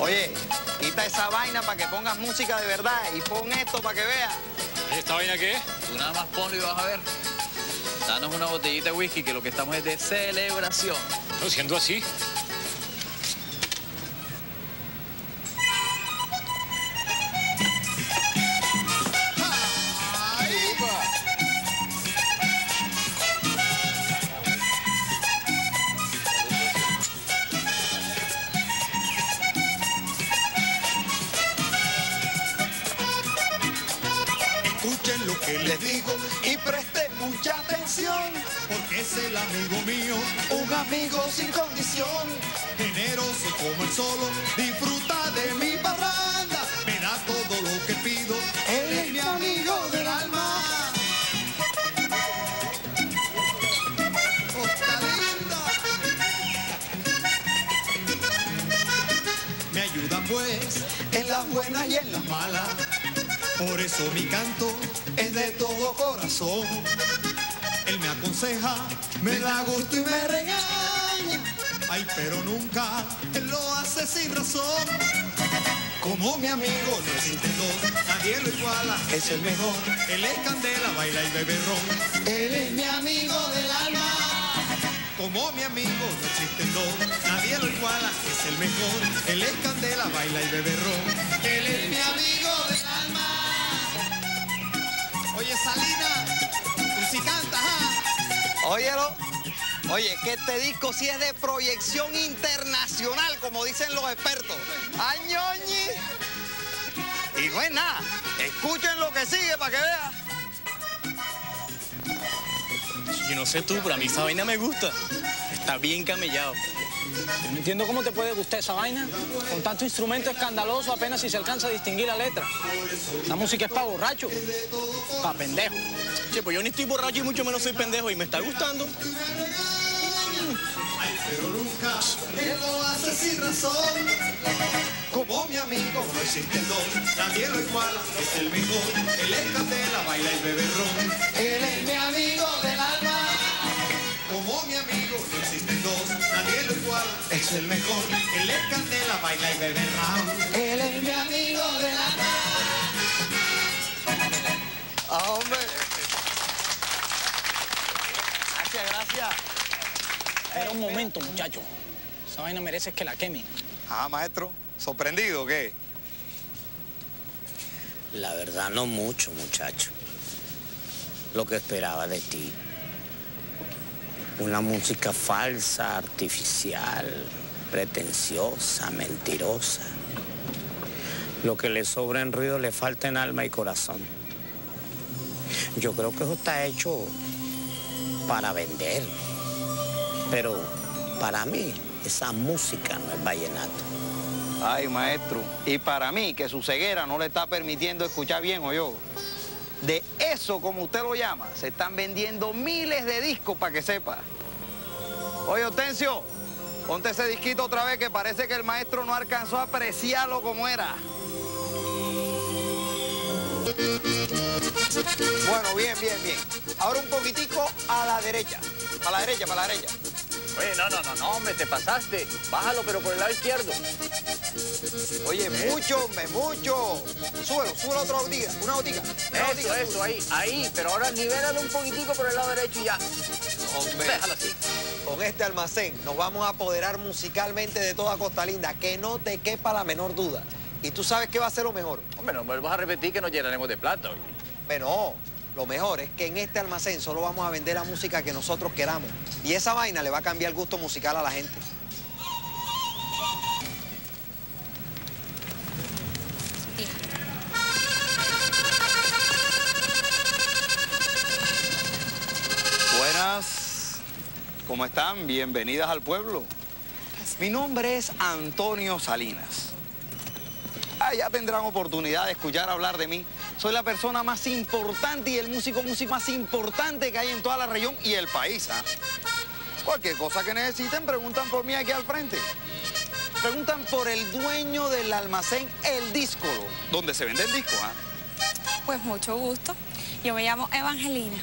Oye, quita esa vaina para que pongas música de verdad y pon esto para que veas. ¿Esta vaina qué es? Tú nada más ponlo y vas a ver. Danos una botellita de whisky, que lo que estamos es de celebración. No, siendo así. Escuchen lo que les digo Y presten mucha atención, porque es el amigo mío, un amigo sin condición. generoso como el solo, disfruta de mi parranda, me da todo lo que pido, él es mi amigo del alma. Costa Linda. Me ayuda pues En las buenas y en las malas, por eso mi canto es de todo corazón. Él me aconseja, me da gusto y me regaña. Ay, pero nunca él lo hace sin razón. Como mi amigo no existen dos, nadie lo iguala, es el mejor. Él es candela, baila y bebe ron. Él es mi amigo del alma. Como mi amigo no existen dos, nadie lo iguala, es el mejor. Él es candela, baila y bebe ron. Él es mi amigo del alma. Oye, Salina, tú sí cantas, ¿ah? Óyelo. Oye, que este disco sí es de proyección internacional, como dicen los expertos. ¡Añoñi! Y no es nada. Escuchen lo que sigue para que vean. Yo no sé tú, pero a mí esa vaina me gusta. Está bien camellado. Yo no entiendo cómo te puede gustar esa vaina. Con tanto instrumento escandaloso, apenas si se alcanza a distinguir la letra. La música es para borracho, para pendejo. Che, pues yo ni estoy borracho y mucho menos soy pendejo y me está gustando. Pero nunca él lo hace sin razón. Como mi amigo no existen dos, nadie lo iguala, es el mejor. Él es candela, baila y bebe ron. Él es mi amigo del alma. Como mi amigo no existen dos, nadie lo iguala, es el mejor. Él es candela, baila y bebe ron. Él es mi amigo del alma. Ah, hombre. Gracias, gracias. Espera un momento, muchacho. Esa vaina merece que la quemen. Ah, maestro. ¿Sorprendido o qué? La verdad no mucho, muchacho. Lo que esperaba de ti. Una música falsa, artificial, pretenciosa, mentirosa. Lo que le sobra en ruido le falta en alma y corazón. Yo creo que eso está hecho para vender. Pero para mí esa música no es vallenato. Ay, maestro. Y para mí, que su ceguera no le está permitiendo escuchar bien, o yo. De eso, como usted lo llama, se están vendiendo miles de discos, para que sepa. Oye, Hortensio, ponte ese disquito otra vez, que parece que el maestro no alcanzó a apreciarlo como era. Bueno, bien, bien, bien. Ahora un poquitico a la derecha. Para la derecha, para la derecha. Oye, no, hombre, te pasaste. Bájalo, pero por el lado izquierdo. Oye, mucho, hombre, mucho. Súbelo otra botica, una botica. Eso, ahí. Pero ahora nivélalo un poquitico por el lado derecho y ya. Hombre, Déjalo así. Con este almacén nos vamos a apoderar musicalmente de toda Costa Linda, que no te quepa la menor duda. Y tú sabes qué va a ser lo mejor. Hombre, no me vas a repetir que nos llenaremos de plata, oye. Bueno, lo mejor es que en este almacén solo vamos a vender la música que nosotros queramos. Y esa vaina le va a cambiar el gusto musical a la gente. buenas. ¿Cómo están? Bienvenidas al pueblo. Mi nombre es Antonio Salinas. Ya tendrán oportunidad de escuchar hablar de mí. Soy la persona más importante y el músico más importante que hay en toda la región y el país, ¿ah? Cualquier cosa que necesiten, preguntan por mí aquí al frente. Preguntan por el dueño del almacén El Díscolo, donde se venden discos, ¿ah? Pues mucho gusto. Yo me llamo Evangelina.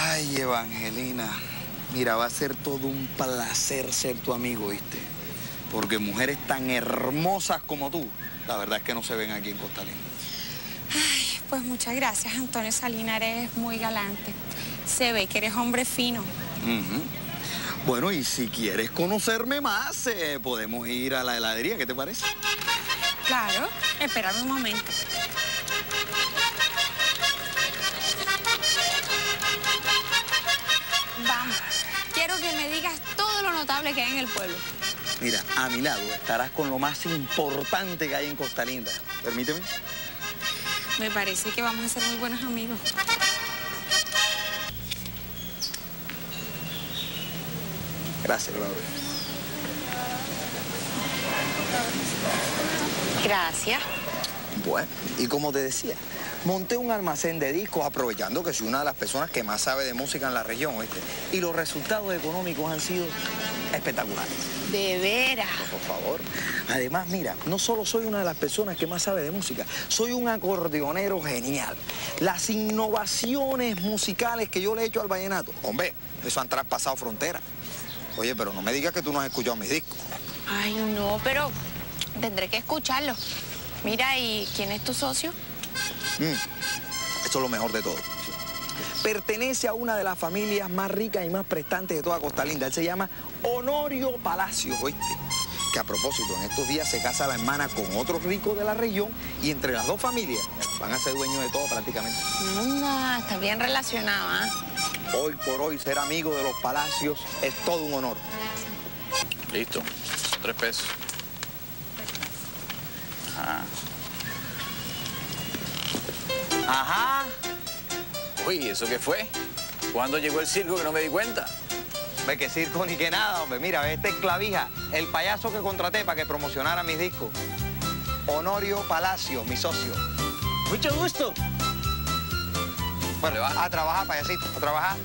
Ay, Evangelina. Mira, va a ser todo un placer ser tu amigo, ¿viste? porque mujeres tan hermosas como tú, la verdad es que no se ven aquí en Costa Linda. Ay, pues muchas gracias, Antonio Salinas, eres muy galante. Se ve que eres hombre fino. Bueno, y si quieres conocerme más, podemos ir a la heladería, ¿qué te parece? Claro, espérame un momento. Vamos, quiero que me digas todo lo notable que hay en el pueblo. Mira, a mi lado estarás con lo más importante que hay en Costa Linda. Permíteme. Me parece que vamos a ser muy buenos amigos. Gracias, Laura. Gracias. Bueno, y como te decía, monté un almacén de discos aprovechando que soy una de las personas que más sabe de música en la región, ¿oíste? Y los resultados económicos han sido espectaculares. ¿De veras? Por favor. Además, mira, no solo soy una de las personas que más sabe de música, soy un acordeonero genial. Las innovaciones musicales que yo le he hecho al vallenato, hombre, eso han traspasado fronteras. Oye, pero no me digas que tú no has escuchado mis discos. Ay, no, pero tendré que escucharlo. Mira, ¿y quién es tu socio? Eso es lo mejor de todo. Pertenece a una de las familias más ricas y más prestantes de toda Costa Linda. Él se llama Honorio Palacios, ¿oíste? Que a propósito, en estos días se casa la hermana con otro rico de la región y entre las dos familias van a ser dueños de todo prácticamente. Anda, está bien relacionada. Hoy por hoy ser amigo de los Palacios es todo un honor. Listo, son 3 pesos. Ajá. Uy, ¿eso qué fue? ¿Cuándo llegó el circo que no me di cuenta? Ve que circo ni que nada, hombre. Mira, este es Clavija, el payaso que contraté para que promocionara mis discos. Honorio Palacio, mi socio. Mucho gusto. Bueno, a trabajar, payasito, a trabajar.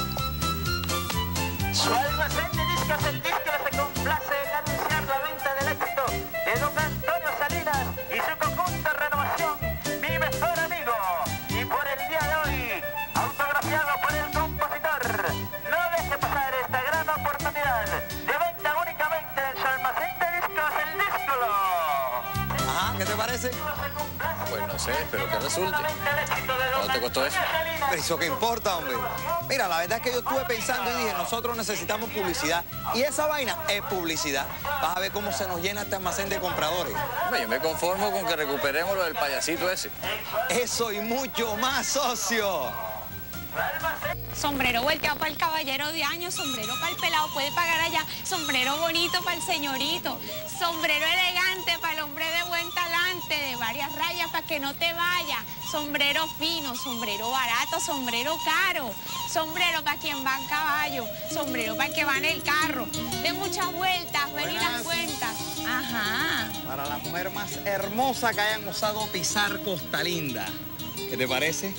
Su almacén de discos, el disco se complace en anunciar la venta del éxito de don Antonio Salinas y su conjunto Renovación, mi mejor amigo. Y por el día de hoy, autografiado por el compositor, no deje pasar esta gran oportunidad de venta únicamente en su almacén de discos, el Díscolo. Ajá, ¿qué te parece? Pues no sé, espero que resulte. ¿Cuánto te costó eso? ¿Eso qué importa, hombre? Mira, la verdad es que yo estuve pensando y dije, nosotros necesitamos publicidad. Y esa vaina es publicidad. Vas a ver cómo se nos llena este almacén de compradores. Yo me conformo con que recuperemos lo del payasito ese. Eso y mucho más, socio. Sombrero volteado para el caballero de año, sombrero para el pelado, puede pagar allá, sombrero bonito para el señorito, sombrero elegante para el hombre de buen talante, de varias rayas para que no te vaya, sombrero fino, sombrero barato, sombrero caro, sombrero para quien va en caballo, sombrero para el que va en el carro, de muchas vueltas, ven y las cuentas. Ajá. Para la mujer más hermosa que hayan osado pisar Costa Linda. ¿Qué te parece?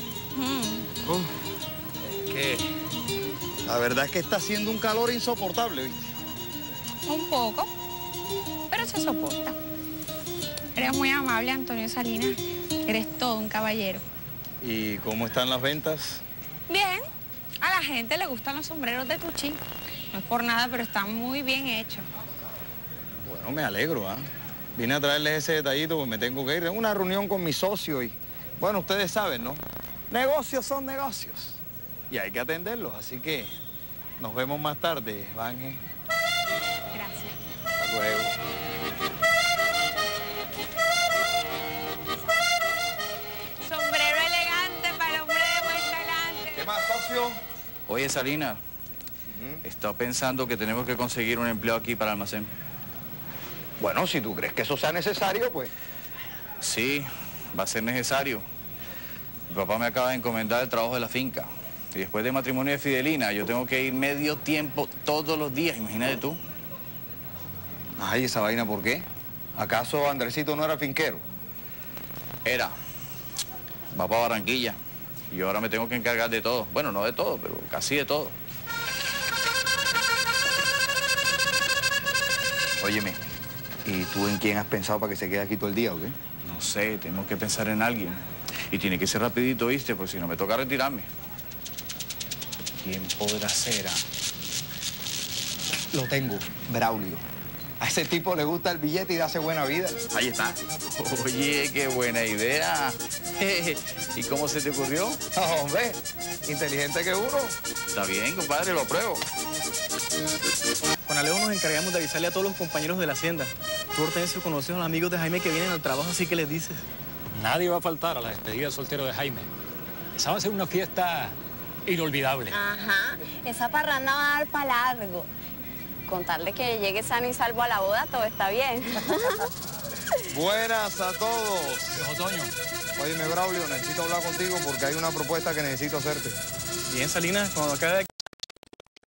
Que la verdad es que está haciendo un calor insoportable, ¿viste? Un poco, pero se soporta. Eres muy amable, Antonio Salinas. Eres todo un caballero. ¿Y cómo están las ventas? Bien. A la gente le gustan los sombreros de Tuchín. No es por nada, pero están muy bien hechos. Bueno, me alegro, ¿ah? Vine a traerles ese detallito porque me tengo que ir. Tengo una reunión con mi socio y, bueno, ustedes saben, ¿no? Negocios son negocios. Y hay que atenderlos, así que nos vemos más tarde, Vanje. Gracias. Hasta luego. Sombrero elegante para el hombre de buen talante. ¿Qué más, socio? Oye, Salinas, estaba pensando que tenemos que conseguir un empleo aquí para el almacén. Bueno, si tú crees que eso sea necesario, pues... Sí, va a ser necesario. Mi papá me acaba de encomendar el trabajo de la finca. Y después del matrimonio de Fidelina, yo tengo que ir medio tiempo todos los días, imagínate tú. Ay, ¿esa vaina por qué? ¿Acaso Andresito no era finquero? Era. Va para Barranquilla. Y yo ahora me tengo que encargar de todo. Bueno, no de todo, pero casi de todo. Óyeme, ¿y tú en quién has pensado para que se quede aquí todo el día o qué? No sé, tenemos que pensar en alguien. Y tiene que ser rapidito, ¿viste? Porque si no me toca retirarme. ¿Quién podrá ser? Lo tengo, Braulio. A ese tipo le gusta el billete y hace buena vida. Ahí está. Oye, qué buena idea. ¿Y cómo se te ocurrió? Hombre, inteligente que uno. Está bien, compadre, lo apruebo. Con Alejo nos encargamos de avisarle a todos los compañeros de la hacienda. Tú, Hortensio, conoces a los amigos de Jaime que vienen al trabajo, así que les dices. Nadie va a faltar a la despedida de soltero de Jaime. Esa va a ser una fiesta inolvidable. Ajá, esa parranda va a dar para largo. Con tal de que llegue sano y salvo a la boda, todo está bien. Buenas a todos. Otoño. Óyeme, Braulio, necesito hablar contigo porque hay una propuesta que necesito hacerte. Bien, Salinas, cuando acabe de